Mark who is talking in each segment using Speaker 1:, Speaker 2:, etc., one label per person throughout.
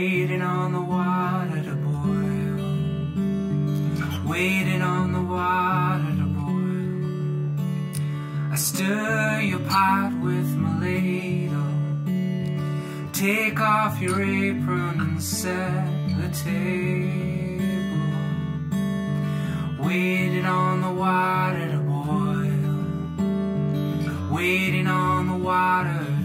Speaker 1: waiting on the water to boil, waiting on the water to boil. I stir your pot with my ladle, take off your apron and set the table, waiting on the water to boil, waiting on the water to boil.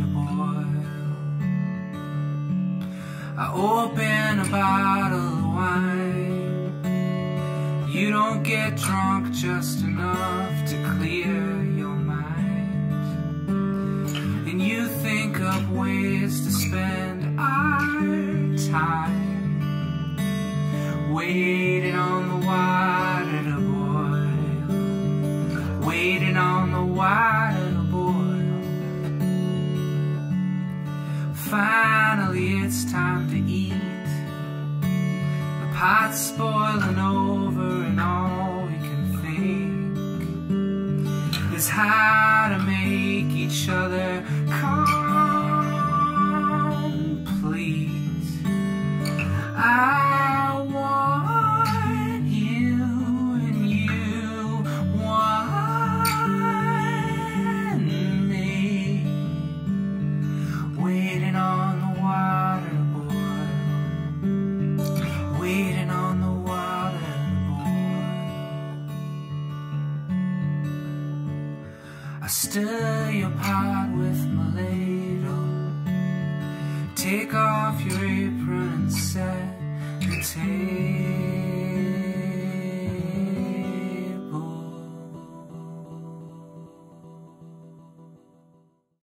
Speaker 1: I open a bottle of wine. You don't get drunk just enough to clear your mind, and you think up ways to spend our time, waiting on the water to boil, waiting on the water to boil. Finally it's time to eat. The pot's boiling over and all we can think is how to make each other complete. I want you and you want me, waiting on the water to boil, waiting on the water to boil. I stir your pot with my ladle, take off your apron and set the table.